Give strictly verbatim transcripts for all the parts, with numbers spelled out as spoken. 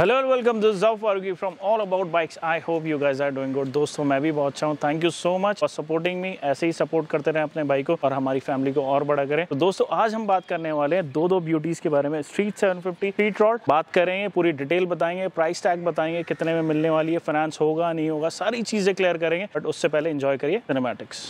Hello and welcome, this is Zafar Farooqui from all about bikes. I hope you guys are doing good. दोस्तों मैं भी बहुत अच्छा हूँ। Thank you so much for supporting me. ऐसे ही सपोर्ट करते रहें अपने भाई को और हमारी फैमिली को और बड़ा करें। तो दोस्तों आज हम बात करने वाले हैं दो दो ब्यूटीज के बारे में। Street seven fifty street rod बात करेंगे, पूरी डिटेल बताएंगे, प्राइस टैग बताएंगे, कितने में मिलने वाली है, फाइनेंस होगा नहीं होगा, सारी चीजें क्लियर करेंगे। बट उससे पहले एंजॉय करिए cinematics.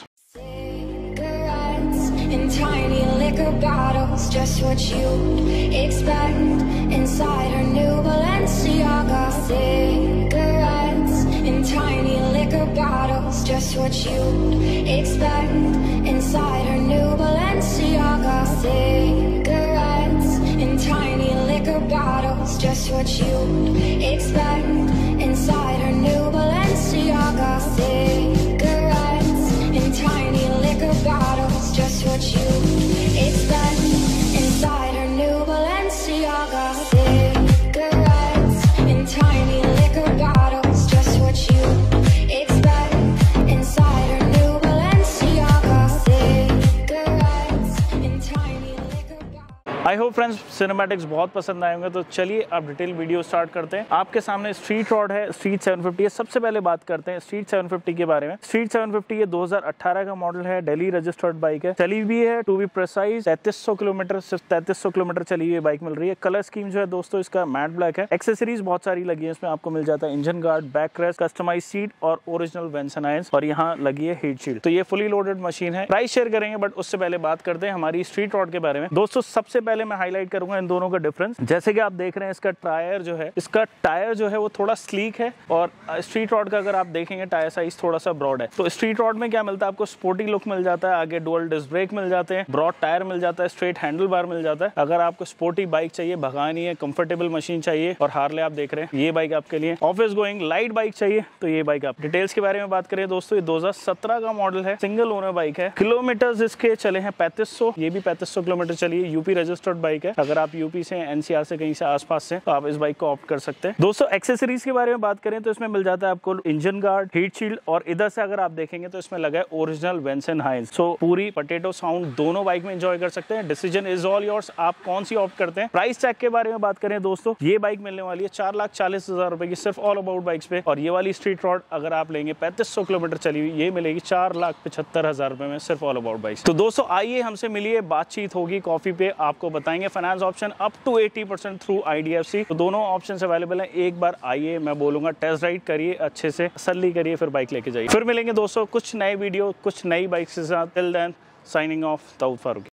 In tiny liquor bottles, just what you'd expect inside our new Balenciaga. Cigarettes in tiny liquor bottles, just what you'd expect inside our new Balenciaga. Cigarettes in tiny liquor bottles, just what you'd expect inside our new Balenciaga. Cigarettes in tiny liquor bottles, just what you expect inside her new Balenciaga. Cigarettes in tiny liquor bottles, just what you expect inside her new Balenciaga. Cigarettes in tiny liquor bottles. I hope friends cinematics बहुत पसंद आएंगे। तो चलिए अब detail video start करते हैं। आपके सामने स्ट्रीट रॉड है, स्ट्रीट सेवन फिफ्टी है। सबसे पहले बात करते हैं स्ट्रीट सेवन फिफ्टी के बारे में। स्ट्रीट सेवन फिफ्टी ये दो हज़ार अठारह का मॉडल है, दिल्ली रजिस्टर्ड बाइक है, चली भी है टू बी प्रिसाइज तैंतीस सौ किलोमीटर, सिर्फ तैंतीस सौ किलोमीटर चली हुई बाइक मिल रही है। कलर स्कीम जो है दोस्तों इसका मैट ब्लैक है। एक्सेसरीज बहुत सारी लगी है इसमें, आपको मिल जाता है engine guard, back rest, customize seat और ओरिजिनल वेंसन आयंस, और यहाँ लगी है हीट शील्ड। तो ये फुली लोडेड मशीन है। प्राइस शेयर करेंगे बट उससे पहले बात करते हैं हमारी स्ट्रीट रॉड के बारे में। दोस्तों सबसे पहले मैं हाईलाइट करूंगा इन दोनों का डिफरेंस। जैसे कि आप देख रहे हैं इसका टायर जो है इसका टायर जो है वो थोड़ा स्लीक है, और स्ट्रीट रॉड का अगर आप देखेंगे टायर साइज थोड़ा सा ब्रॉड है। तो स्ट्रीट रॉड में क्या मिलता है आपको, स्पोर्टी लुक मिल जाता है, आगे डुअल डिस्क ब्रेक मिल जाते हैं, ब्रॉड टायर मिल जाता है, स्ट्रेट हैंडल बार मिल जाता है। अगर आपको स्पोर्टी बाइक चाहिए, भगानी है, कंफर्टेबल मशीन चाहिए, और हार्ले आप देख रहे हैं ये बाइक आपके लिए, ऑफिस गोइंग लाइट बाइक चाहिए तो ये बाइक आप। डिटेल्स के बारे में बात करें दोस्तों, ये दो हज़ार सत्रह का मॉडल है, सिंगल ओनर बाइक है। किलोमीटर इसके चले हैं पैंतीस सौ, ये भी पैंतीस सौ किलोमीटर चली है। यूपी रजिस्टर्ड बाइक है। अगर आप यूपी से, एनसीआर से, कहीं से आसपास से, तो आप इस बाइक को ऑप्ट कर सकते हैं। दोस्तों एक्सेसरीज के बारे में बात करें तो इसमें मिल जाता है आपको इंजन गार्ड, हीट शील्ड, और इधर से अगर आप देखेंगे तो इसमें लगा है ओरिजिनल वेंसन हाइंस। सो पूरी पोटैटो साउंड दोनों बाइक में एंजॉय कर सकते हैं। डिसीजन इज ऑल योर्स, आप कौन सी ऑप्ट करते हैं। प्राइस टैग के बारे में बात करें दोस्तों, ये बाइक मिलने वाली है चार लाख चालीस हजार रुपए की, सिर्फ ऑल अबाउट बाइक्स पे। और ये वाली स्ट्रीट रॉड अगर आप लेंगे पैंतीस सौ किलोमीटर चली हुई, ये मिलेगी चार लाख पचहत्तर हजार रुपए में, सिर्फ ऑल अबाउट बाइक्स। तो दोस्तों आइए हमसे मिलिए, बातचीत होगी कॉफी पे, आपको बताएंगे फाइनेंस ऑप्शन अप टू अस्सी percent through I D F C. तो दोनों ऑप्शन अवेलेबल हैं। एक बार आइए, मैं बोलूंगा टेस्ट राइड करिए, अच्छे से तसल्ली करिए, फिर बाइक लेके जाइए। फिर मिलेंगे दोस्तों कुछ नए वीडियो, कुछ नई बाइक के साथ। Till then signing off, Zafar Farooqui.